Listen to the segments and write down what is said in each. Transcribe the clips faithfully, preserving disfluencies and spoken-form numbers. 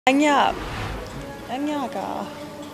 Anya, Anya ka.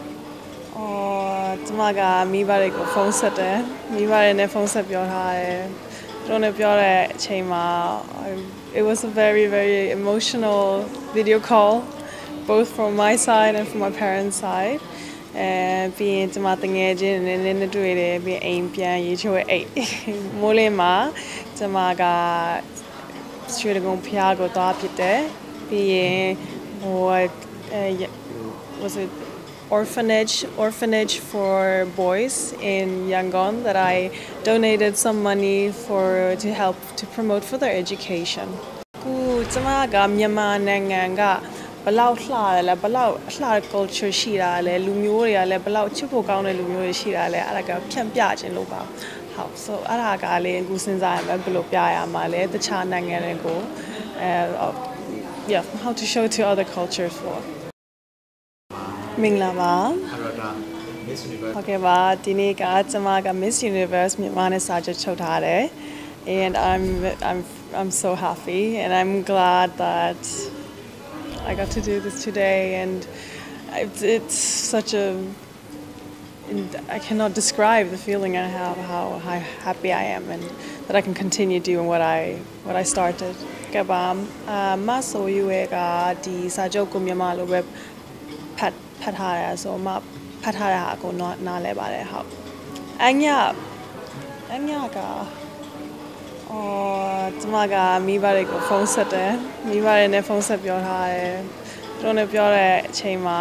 Oh, tamaga mi bare ko phone set de. Mi bare ne phone set pyo tha de. Tro ne pyo de achain ma it was a very very emotional video call, both from my side and from my parents' side. And being to my teenager and then the do it be aim pian you to eight. Mole ma tamaga straight go pia go da pite. Being what uh, was it orphanage orphanage for boys in Yangon that I donated some money for to help to promote for their education. Ku tamaga Myanmar nanga ga balau hla la balau hla culture ရှိတာလဲလူမျိုးတွေကလဲဘလောက်ချစ်ဖို့ကောင်းတဲ့လူမျိုးတွေရှိတာလဲအဲ့ဒါကဖြန့်ပြခြင်းလို့ပါဟုတ် so အဲ့ဒါကလေအခုစဉ်းစားရမယ်ဘယ်လိုပြရမှာလဲတခြားနိုင်ငံတွေကိုအဲ yeah how to show to other cultures for မင်္ဂလာပါMiss Universe ဟုတ်ကဲ့ပါဒီနေ့ကကျွန်မက Miss Universe မြန်မာနဲ့စာချုပ်ချုပ်ထားတယ် and I'm I'm I'm so happy and I'm glad that I got to do this today, and it's, it's such a. I cannot describe the feeling I have, how, how happy I am, and that I can continue doing what I what I started. Kabam, maso yuega di sajok ko Myanmar lo web pat pathara so ma pathara ko na na le ba le hao. Anya, anya ka. Oh, tamaga mi bare ko phone set de. Mi bare ne phone set pyo tha de. Tro ne pyo de achain ma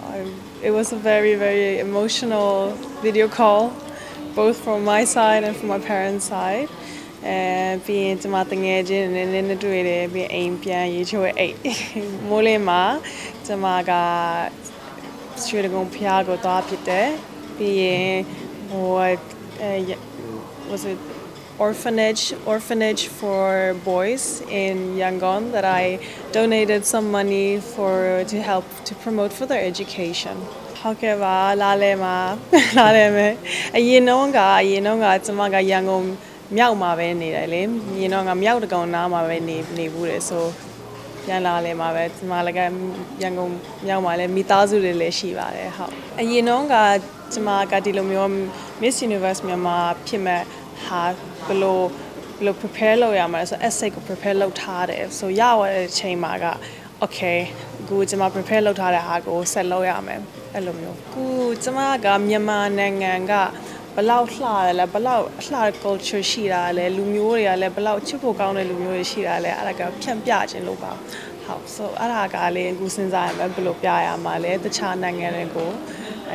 it was a very very emotional video call, both from my side and from my parents' side. And being to my teenager and then the do it be aim pian you to eight. Mole ma tamaga straight go pia go da pite. Being what uh, was it orphanage orphanage for boys in Yangon that I donated some money for to help to promote for their education. ဟုတ်ကဲ့ပါလာလဲမှာလာလဲမယ်အရင်တော့ကအရင်တော့ကကျွန်မကရန်ကုန်မြောက်မှာပဲနေတယ်လေအရင်တော့ကမြောက်တကောင်နားမှာပဲနေနေဘူးတယ်ဆိုပြန်လာလဲမှာပဲကျွန်မလည်းကရန်ကုန်မြောက်မှာလဲမိသားစုတွေလည်းရှိပါတယ်ဟုတ်အရင်တော့ကကျွန်မကဒီလိုမျိုး Miss Universe မြန်မာဖြစ်မဲ့ဟာဘယ်လိုဘယ်လို prepare လုပ်ရမှာလဲဆို essay ကို prepare လုပ်ထားတယ်ဆိုရရတဲ့အချိန်မှာက okay ကိုကျွန်မ prepare လုပ်ထားတဲ့ဟာကိုဆက်လုပ်ရမယ်အဲ့လိုမျိုးကိုကျွန်မကမြန်မာနိုင်ငံကဘလောက်လှတယ်လဲဘလောက်လှ culture ရှိတာလဲလူမျိုးတွေကလဲဘလောက်ချစ်ဖို့ကောင်းတဲ့လူမျိုးတွေရှိတာလဲအဲ့ဒါကဖြန့်ပြခြင်းလို့ပါဟုတ် so အဲ့ဒါကလေအခုစဉ်းစားရမယ်ဘယ်လိုပြရမှာလဲတခြားနိုင်ငံတွေကိုအဲ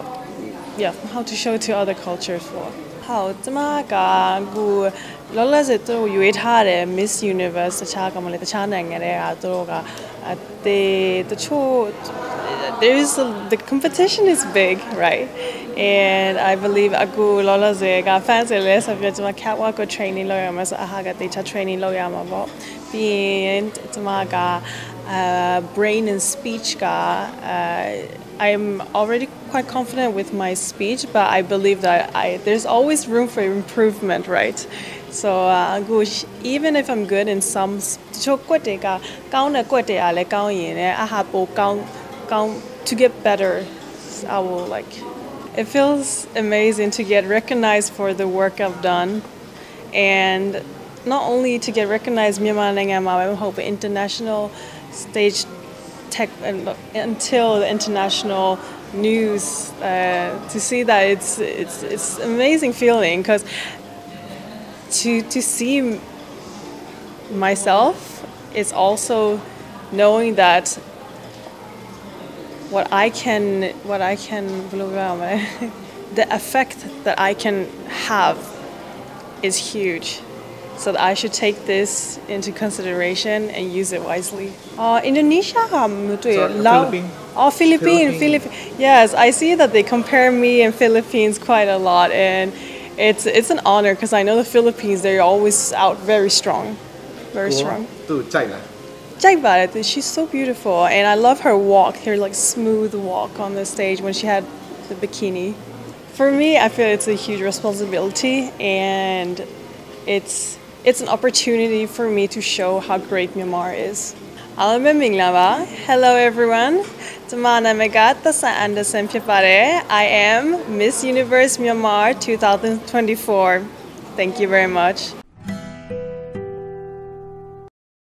yeah how to show to other cultures for ဟုတ်ကျွန်မကအခုလောလောဆယ်သူတို့ရွေးထားတယ် Miss Universe တခြားကမလေးတခြားနိုင်ငံတွေကသူတို့က they တချို့ there is a, the competition is big, right? And I believe aku lola ze ga fans le so pyo chama catwalk ko training lo yama so aha ga teacher training lo yama bo being chama ga brain and speech ga uh, I'm already quite confident with my speech, but I believe that I there's always room for improvement, right? So uh, even if I'm good in some cho kwate ga kaung na kwate a le kaung yin ne aha po kaung kaung to get better. I will like it feels amazing to get recognized for the work I've done, and not only to get recognized Myanmar nanga ma ba hope international stage tech until the international news uh, to see that it's it's it's amazing feeling because to to see myself is also knowing that what I can what I can the effect that I can have is huge, so that I should take this into consideration and use it wisely. Uh, Indonesia, Philippines. Oh, Philippines, Philippines. Yes, I see that they compare me and Philippines quite a lot, and it's it's an honor because I know the Philippines, they're always out very strong, very strong. She's so beautiful, and I love her walk, her like smooth walk on the stage when she had the bikini. For me, I feel it's a huge responsibility, and it's it's an opportunity for me to show how great Myanmar is. အားလုံးပဲမင်္ဂလာပါ Hello everyone ကျွန်မနာမည်ကသက်ဆိုင် Anderson ဖြစ်ပါတယ် I am Miss Universe Myanmar twenty twenty-four Thank you very much